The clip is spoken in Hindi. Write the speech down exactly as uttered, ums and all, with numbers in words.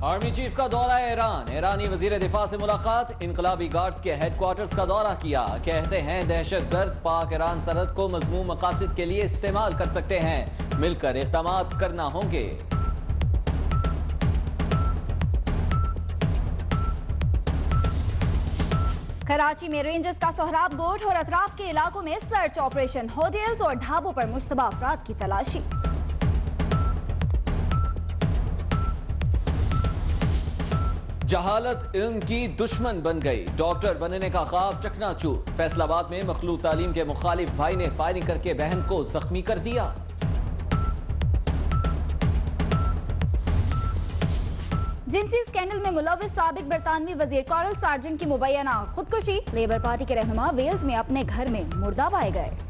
आर्मी चीफ का दौरा ईरान। ईरानी वजीर दिफा से मुलाकात। इनकलाबी गार्ड्स के हेडक्वार्टर्स का दौरा किया। कहते हैं दहशत गर्द पाक ईरान सरहद को मजमूम मकासद के लिए इस्तेमाल कर सकते हैं। मिलकर इक़दामात करना होंगे। कराची में रेंजर्स का सोहराब गोट और अतराफ के इलाकों में सर्च ऑपरेशन। होटल्स और ढाबों पर मुश्तबा अफराद की तलाशी। जहालत इल्म की दुश्मन बन गई। डॉक्टर बनने का ख्वाब चकनाचूर। फैसलाबाद में मखलूत तालीम के मुखालिफ भाई ने फायरिंग करके बहन को जख्मी कर दिया। जिनसी स्कैंडल में मुलविस साबिक बरतानवी वजीर कॉरल सार्जेंट की मुबैना खुदकुशी। लेबर पार्टी के रहनुमा वेल्स में अपने घर में मुर्दा पाए गए।